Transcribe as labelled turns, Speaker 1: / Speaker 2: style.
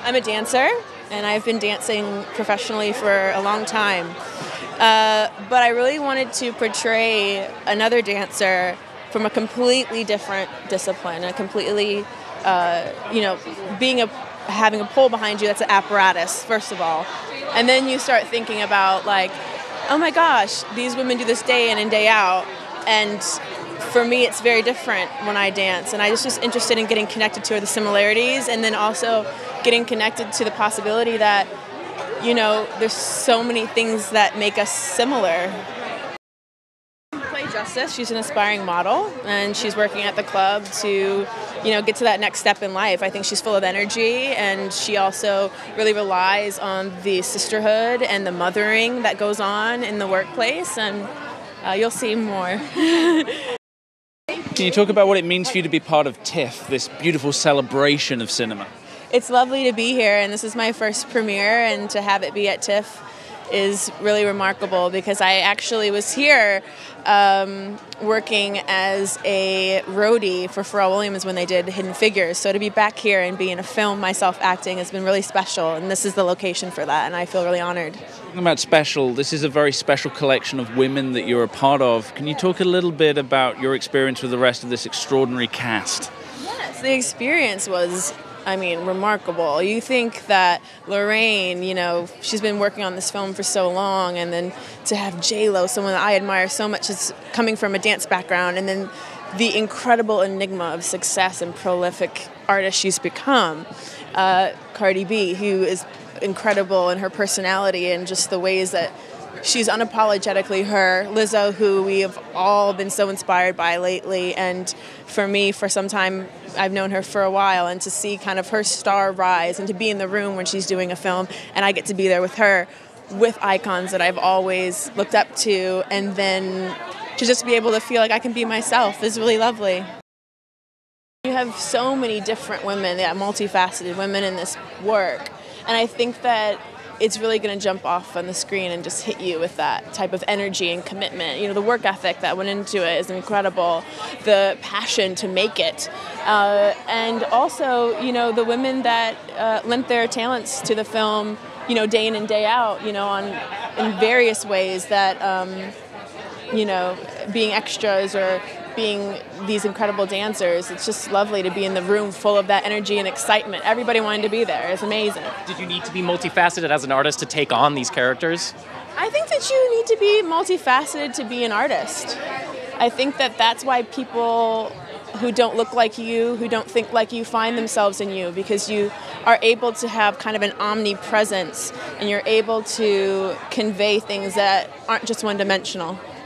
Speaker 1: I'm a dancer, and I've been dancing professionally for a long time. But I really wanted to portray another dancer from a completely different discipline, a completely, having a pole behind you that's an apparatus, first of all. And then you start thinking about, like, oh my gosh, these women do this day in and day out. And for me, it's very different when I dance. And I was just interested in getting connected to the similarities, and then also getting connected to the possibility that, there's so many things that make us similar. Play Justice. She's an aspiring model, and she's working at the club to, get to that next step in life. I think she's full of energy, and she also really relies on the sisterhood and the mothering that goes on in the workplace, and you'll see more.
Speaker 2: Can you talk about what it means for you to be part of TIFF, this beautiful celebration of cinema?
Speaker 1: It's lovely to be here, and this is my first premiere, and to have it be at TIFF is really remarkable because I actually was here working as a roadie for Pharrell Williams when they did Hidden Figures. So to be back here and be in a film myself acting has been really special, and this is the location for that, and I feel really honored.
Speaker 2: Talking about special, this is a very special collection of women that you're a part of. Can you talk a little bit about your experience with the rest of this extraordinary cast?
Speaker 1: Yes, the experience was remarkable. You think that Lorraine, she's been working on this film for so long, and then to have J-Lo, someone that I admire so much, is coming from a dance background, and then the incredible enigma of success and prolific artist she's become. Cardi B, who is incredible in her personality and just the ways that she's unapologetically her. Lizzo, who we have all been so inspired by lately, and for me, for some time, I've known her for a while, and to see kind of her star rise and to be in the room when she's doing a film, and I get to be there with her, with icons that I've always looked up to, and then to just be able to feel like I can be myself is really lovely. You have so many different women, multifaceted women in this work, and I think that it's really going to jump off on the screen and just hit you with that type of energy and commitment. The work ethic that went into it is incredible. The passion to make it. And also, the women that lent their talents to the film, day in and day out, in various ways that, being extras or being these incredible dancers. It's just lovely to be in the room full of that energy and excitement. Everybody wanted to be there. It's amazing.
Speaker 3: Did you need to be multifaceted as an artist to take on these characters?
Speaker 1: I think that you need to be multifaceted to be an artist. I think that that's why people who don't look like you, who don't think like you, find themselves in you, because you are able to have kind of an omnipresence, and you're able to convey things that aren't just one-dimensional.